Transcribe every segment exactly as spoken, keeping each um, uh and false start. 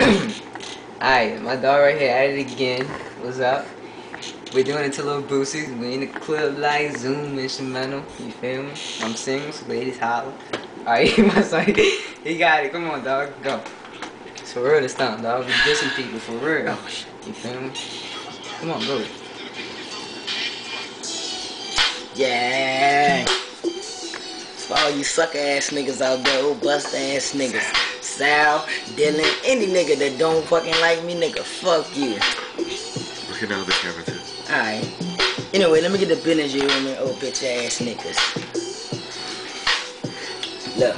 Alright, my dog right here at it again. What's up? We're doing it to Lil Boosie. We in the club like Zoom instrumental. You feel me? I'm single, so ladies holler. Alright, my son, he got it. Come on, dog. Go. It's for real this time, dog. We dissing people for real. You feel me? Come on, go. Yeah. For all you sucker ass niggas out there, old bust ass niggas. Sal, Dylan, any nigga that don't fucking like me, nigga, fuck you. Look at the other camera too. Alright. Anyway, let me get the business you and me old bitch ass niggas. Look,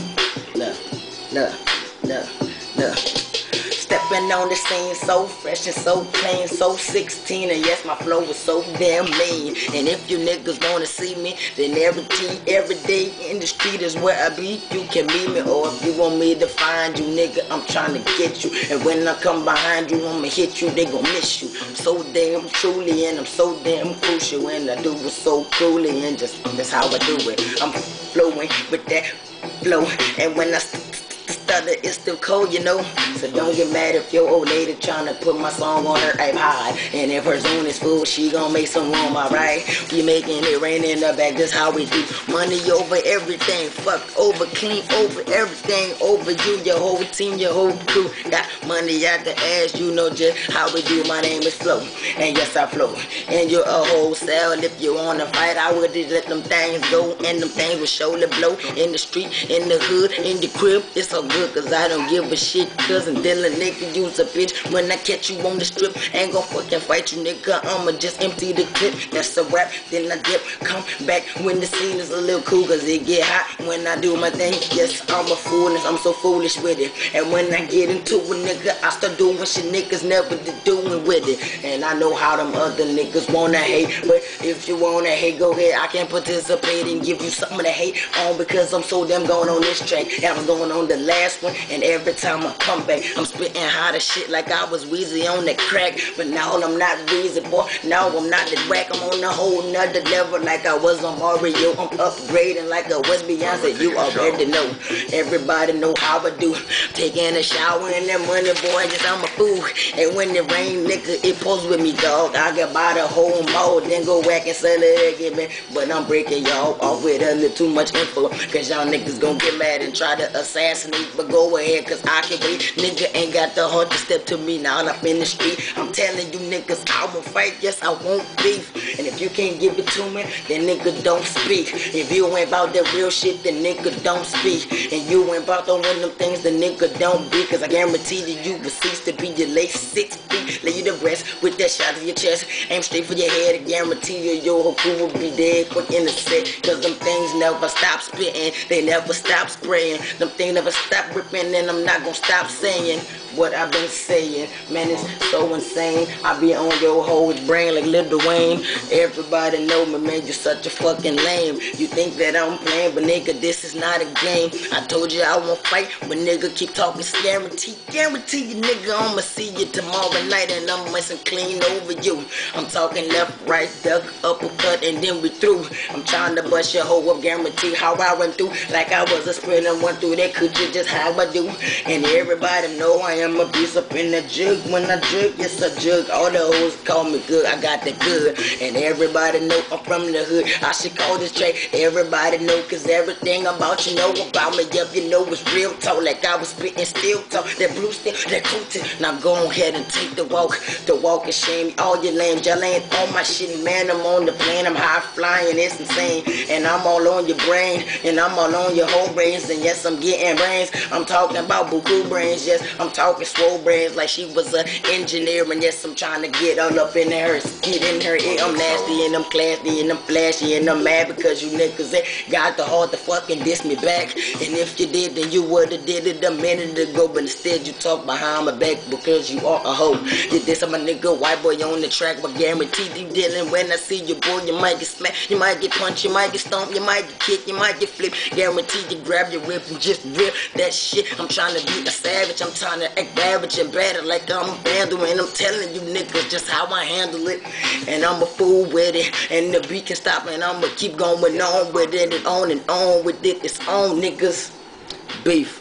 look, look, look, look. Stepping on the scene so fresh and so clean, so sixteen, and yes, my flow was so damn mean. And if you niggas wanna see me, then every tea, every day in the street is where I be. You can meet me, or if you want me to find you, nigga, I'm trying to get you. And when I come behind you, I'ma hit you, they gon' miss you. I'm so damn truly, and I'm so damn crucial, and I do it so cruelly, and just that's how I do it. I'm flowing with that flow, and when I stutter, it's still cold, you know. So don't get mad if your old lady tryna put my song on her iPod. And if her zone is full, she gon' make some room, alright? We making it rain in the back, that's how we do. Money over everything, fuck over, clean over everything, over you, your whole team, your whole crew. Got money out the ass, you know just how we do. My name is Flo, and yes I flow. And you're a wholesale, if you wanna fight, I would just let them things go. And them things will surely blow. In the street, in the hood, in the crib, it's a good, cause I don't give a shit. Cousin Dylan, nigga, you's a bitch. When I catch you on the strip, ain't gon' fucking fight you, nigga. I'ma just empty the clip. That's a rap, then I dip. Come back when the scene is a little cool, cause it get hot when I do my thing. Yes, I'm a fool, I'm so foolish with it. And when I get into it, nigga, I start doing shit niggas never did doing with it. And I know how them other niggas wanna hate, but if you wanna hate, go ahead. I can participate and give you something to hate on, because I'm so damn going on this track. And I was going on the last one, and every time I come back, I'm spitting hot as shit like I was Weezy on that crack. But now I'm not Weezy, boy. Now I'm not that whack. I'm on a whole nother level like I was on Mario. I'm upgrading like I was Beyonce. You already know. Everybody know how I do. Taking a shower in that money, boy, just I'm a fool. And when it rain, nigga, it pulls with me, dog. I can buy the whole mall, then go whack and sell it again, man. But I'm breaking y'all off with a little too much info, cause y'all niggas gon' get mad and try to assassinate. But go ahead, cause I can wait. Nigga ain't got the heart to step to me now up in the street. I'm telling you niggas, I won't fight, yes, I won't beef. And if you can't give it to me, then nigga don't speak. If you ain't about that real shit, then nigga don't speak. And you ain't about the one of them things, then nigga don't be. Cause I guarantee that you will cease to be your late six feet. Lay you to rest with that shot to your chest. Aim straight for your head, I guarantee you your whole crew will be dead quick in the set. Cause them things never stop spitting, they never stop spraying. Them things never stop ripping, and I'm not gonna stop saying what I've been saying. Man, it's so insane. I be on your whole brain like Lil Wayne. Everybody know me, man, you such a fucking lame. You think that I'm playing, but nigga, this is not a game. I told you I won't fight, but nigga, keep talking. Guarantee, guarantee you, nigga, I'ma see you tomorrow night, and I'm messing clean over you. I'm talking left, right, duck, uppercut, and then we through. I'm trying to bust your hoe up, guarantee how I run through. Like I was a sprinter, went through that, could you just how I do? And everybody know I am a beast up in the jug. When I jug, yes I jug. All the hoes call me good, I got the good. And everybody know I'm from the hood. I should call this track everybody know, cause everything about you know about me, yep, you know it's real talk. Like I was spitting still talk, that blue steel, that cool tip. Now go ahead and take the walk. The walk is shame, all your lame, y'all ain't on my shit, man. I'm on the plane, I'm high flying, it's insane. And I'm all on your brain, and I'm all on your whole brains. And yes, I'm getting brains. I'm talking about buku brains, yes, I'm talking swole brains like she was an engineer. And yes, I'm trying to get all up in her, get in her ear. I'm nasty and I'm classy and I'm flashy and I'm mad because you niggas ain't got the heart to fucking diss me back. And if you did, then you would've did it a minute ago. But instead you talk behind my back because you are a hoe. You this I'm a nigga, white boy on the track, but guarantee you dealing. When I see you, boy, you might get smacked, you might get punched, you might get stomped, you might get kicked, you might get flipped. Guarantee you grab your whip and just rip that shit. I'm trying to be a savage, I'm trying to act savage and better like I'm a vandal. And I'm telling you niggas just how I handle it. And I'm a fool with it, and the beat can stop, and I'ma keep going on with it, and on and on with it. It's on, niggas. Beef.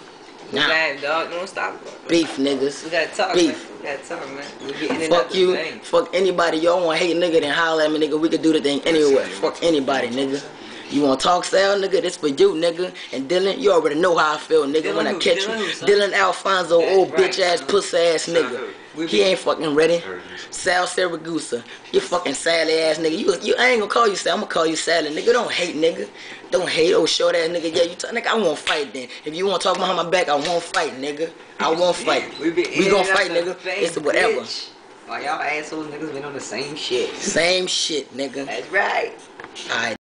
Nah. Nah, dog, don't stop. Beef, niggas. We gotta talk, Beef. man. We gotta talk, man. We get in and out Fuck the you. thing. Fuck anybody. Y'all want to hate nigga, then holler at me, nigga. We could do the thing anywhere. Fuck anybody, nigga. You want to talk Sal, nigga? This for you, nigga. And Dylan, you already know how I feel, nigga. Dylan when I who? catch Dylan you. who, son? Dylan Alfonso, That's old right, bitch ass, son. pussy ass nigga. We He be- ain't fucking ready. Sal Saragusa. You fucking Sally ass nigga. You, you I ain't gonna call you Sal. I'm gonna call you Sally, nigga. Don't hate, nigga. Don't hate, oh short ass nigga. Yeah, you talk, nigga. I won't fight then. If you wanna talk behind my back, I won't fight, nigga. I won't fight. We, be We in gonna and out fight, the nigga. thing, It's whatever. bitch. While y'all asshole niggas been on the same shit. Same shit, nigga. That's right. Alright.